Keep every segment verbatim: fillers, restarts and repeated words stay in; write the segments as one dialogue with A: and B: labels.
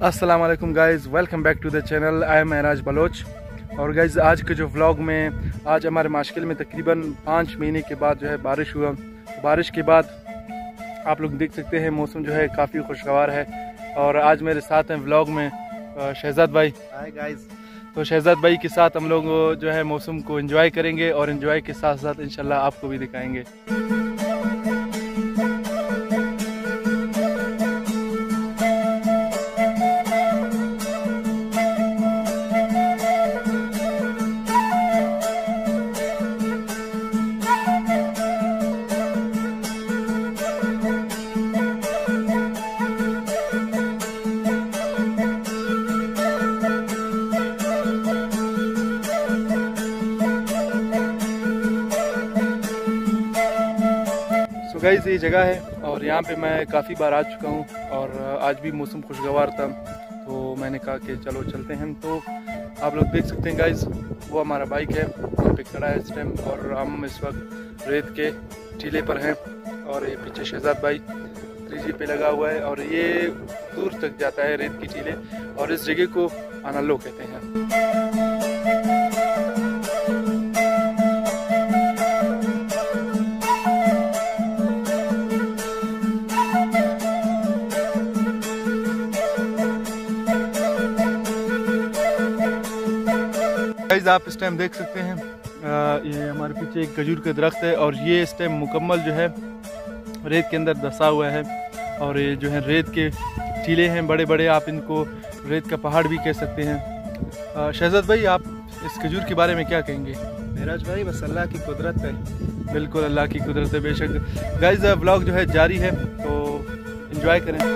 A: अस्सलाम वालेकुम guys, welcome back to the channel. I am Mehraj Baloch. और गाइज़ आज के जो व्लॉग में आज हमारे माशकिल में तकरीबन पाँच महीने के बाद जो है बारिश हुआ। बारिश के बाद आप लोग देख सकते हैं मौसम जो है काफ़ी खुशगवार है। और आज मेरे साथ हैं व्लॉग में शहजाद भाई।
B: Hi guys.
A: तो शहजाद भाई के साथ हम लोग जो है मौसम को एंजॉय करेंगे और एंजॉय के साथ साथ इंशाल्लाह आपको भी दिखाएंगे। गाइस ये जगह है और यहाँ पे मैं काफ़ी बार आ चुका हूँ और आज भी मौसम खुशगवार था तो मैंने कहा कि चलो चलते हैं। तो आप लोग देख सकते हैं गाइस, वो हमारा बाइक है वहाँ पे खड़ा है इस टाइम और हम इस वक्त रेत के टीले पर हैं। और ये पीछे शहजाद भाई थ्री जी पे लगा हुआ है और ये दूर तक जाता है रेत की टीले और इस जगह को अनालो कहते हैं। आप इस टाइम देख सकते हैं आ, ये हमारे पीछे एक खजूर का दरख्त है और ये इस टाइम मुकम्मल जो है रेत के अंदर धंसा हुआ है। और ये जो है रेत के टीले हैं बड़े बड़े, आप इनको रेत का पहाड़ भी कह सकते हैं। शहजाद भाई आप इस खजूर के बारे में क्या कहेंगे?
B: महराज भाई बस अल्लाह की कुदरत है।
A: बिल्कुल अल्लाह की कुदरत है बेशक। गाइस व्लॉग जो है जारी है तो एंजॉय करें।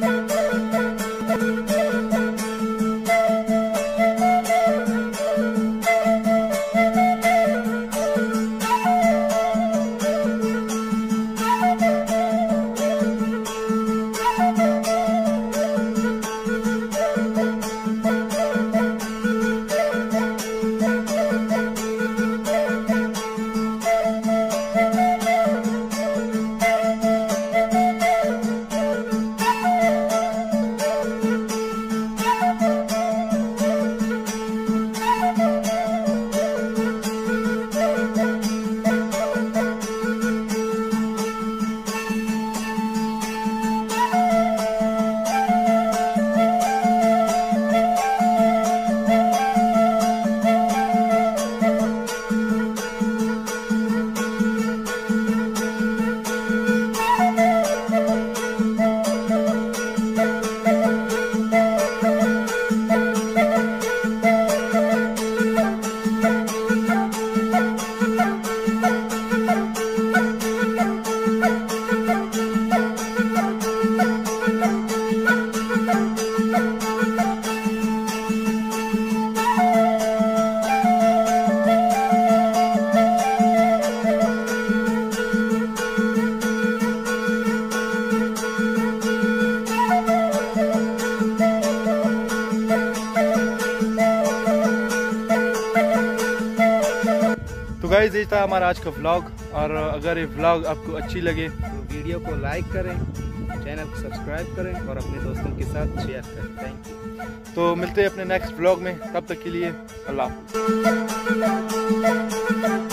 A: गाइस ये था हमारा आज का व्लॉग। और अगर ये व्लॉग आपको अच्छी लगे
B: तो वीडियो को लाइक करें, चैनल को सब्सक्राइब करें और अपने दोस्तों के साथ शेयर करें। Thank you.
A: तो मिलते हैं अपने नेक्स्ट व्लॉग में, तब तक के लिए अल्लाह।